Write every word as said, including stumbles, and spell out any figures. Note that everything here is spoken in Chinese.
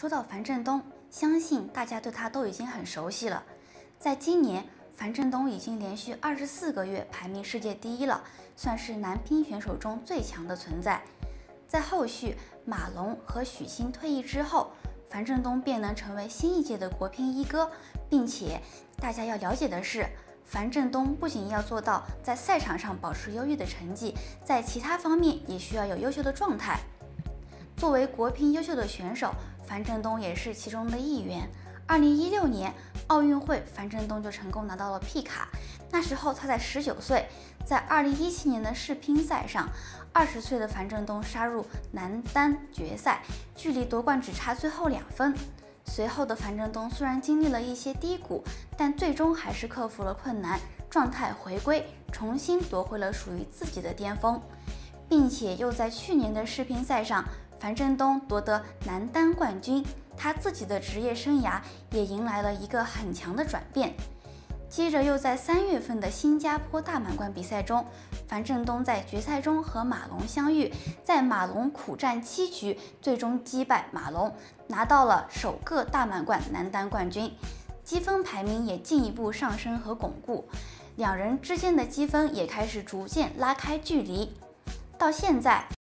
说到樊振东，相信大家对他都已经很熟悉了。在今年，樊振东已经连续二十四个月排名世界第一了，算是男乒选手中最强的存在。在后续马龙和许昕退役之后，樊振东便能成为新一届的国乒一哥，并且大家要了解的是，樊振东不仅要做到在赛场上保持优异的成绩，在其他方面也需要有优秀的状态。作为国乒优秀的选手，樊振东也是其中的一员。二零一六年奥运会，樊振东就成功拿到了 P 卡，那时候他才十九岁。在二零一七年的世乒赛上，二十岁的樊振东杀入男单决赛，距离夺冠只差最后两分。随后的樊振东虽然经历了一些低谷，但最终还是克服了困难，状态回归，重新夺回了属于自己的巅峰，并且又在去年的世乒赛上，樊振东夺得男单冠军，他自己的职业生涯也迎来了一个很强的转变。接着又在三月份的新加坡大满贯比赛中，樊振东在决赛中和马龙相遇，在马龙苦战七局，最终击败马龙，拿到了首个大满贯男单冠军，积分排名也进一步上升和巩固，两人之间的积分也开始逐渐拉开距离。到现在，